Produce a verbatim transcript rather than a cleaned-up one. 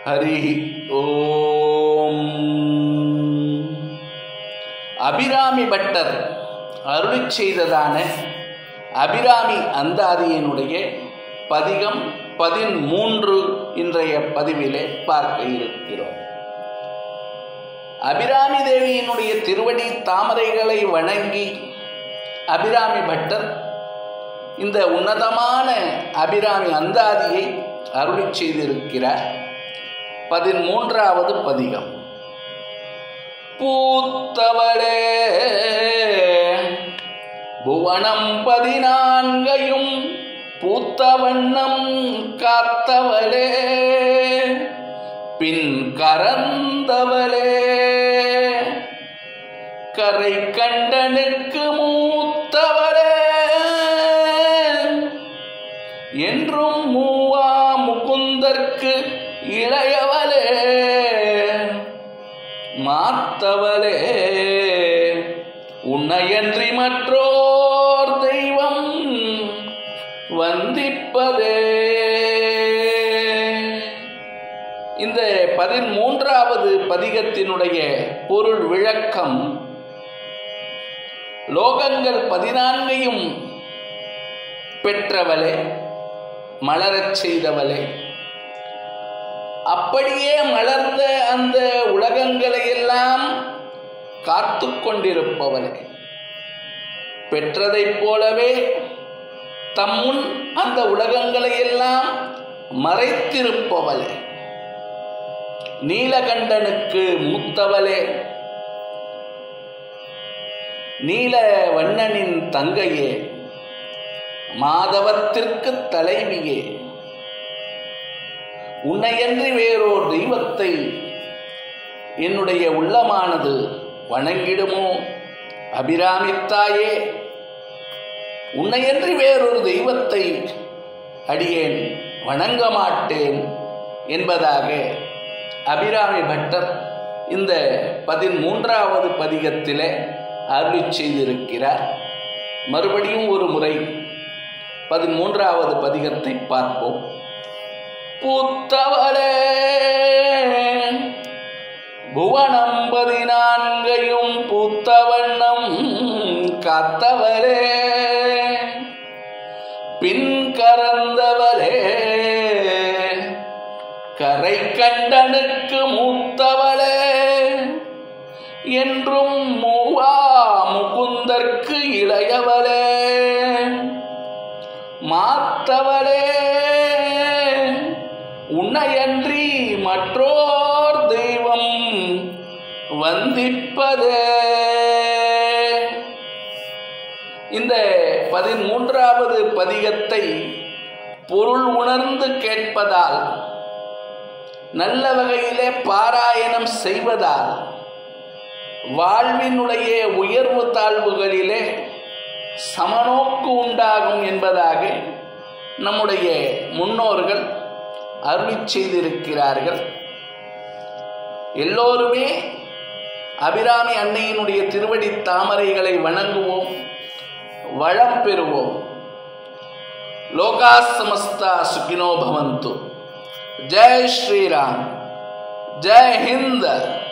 ஹரி ஓம். Abirami butter அருளிச் செய்ததான அபிராமி அந்தாதியினுடைய பதிகம் பதிமூன்று இன்றைய பதிவிலே பார்க்க இருக்கிறோம். அபிராமி தேவியினுடைய திருவடி தாமரைகளை வணங்கி அபிராமி பட்டர் இந்த உன்னதமான அபிராமி அந்தாதியை அருளிச் செய்திருக்கிறார். பதிமூன்றாவது பதிகம். பூத்தவளே புவனம் பதினான்கையும் பூத்த வண்ணம் காத்தவளே பின் கரந்தவளே கரை கண்டனுக்கு மூத்தவளே என்றும் மூவா முகுந்தற்கு இளையவளே மாத்தவளே உன்னையன்றி மற்றோர் தெய்வம் வந்திப்பதே. இந்த பதிமூன்றாவது பதிகத்தினுடைய பொருள் விளக்கம்: லோகங்கள் பதினான்கையும் பெற்றவளே, மலரச் செய்தவளே, அப்படியே மலர்ந்த அந்த உலகங்களை எல்லாம் காத்து கொண்டிருப்பவளே, பெற்றதைப் போலவே தம்முன் அந்த உலகங்களை எல்லாம் மறைத்திருப்பவளே, நீலகண்டனுக்கு மூத்தவளே, நீல வண்ணனின் தங்கையே, மாதவத்திற்கு தலைவியே, உன்னையன்றி வேறோர் தெய்வத்தை என்னுடைய உள்ளமானது வணங்கிடுமோ? அபிராமித்தாயே, உன்னையன்றி வேறொரு தெய்வத்தை அடியேன் வணங்க மாட்டேன் என்பதாக அபிராமி பட்டர் இந்த பதிமூன்றாவது பதிகத்திலே அருளிச் செய்திருக்கிறார். மறுபடியும் ஒரு முறை பதிமூன்றாவது பதிகத்தை பார்ப்போம். பூத்தவளே புவனம் பதினான்கையும் பூத்த வண்ணம் காத்தவளே பின் கரந்தவளே கரை கண்டனுக்கு மூத்தவளே என்றும் மூவா முகுந்தற்கு இளையவளே மாத்தவளே உன்னையன்றி மற்றோர் தெய்வம் வந்திப்பதே. இந்த பதிமூன்றாவது பதிகத்தை பொருள் உணர்ந்து கேட்பதால், நல்ல வகையிலே பாராயணம் செய்வதால் வாழ்வினுடைய உயர்வு தாழ்வுகளிலே சமநோக்கு உண்டாகும் என்பதாக நம்முடைய முன்னோர்கள் அருளிச் செய்திருக்கிறார்கள். எல்லோருமே அபிராமி அன்னையினுடைய திருவடி தாமரைகளை வணங்குவோம், வளம் பெறுவோம். லோகா சமஸ்தா சுகினோ பவந்து. ஜெய் ஸ்ரீராம், ஜெய் ஹிந்த்.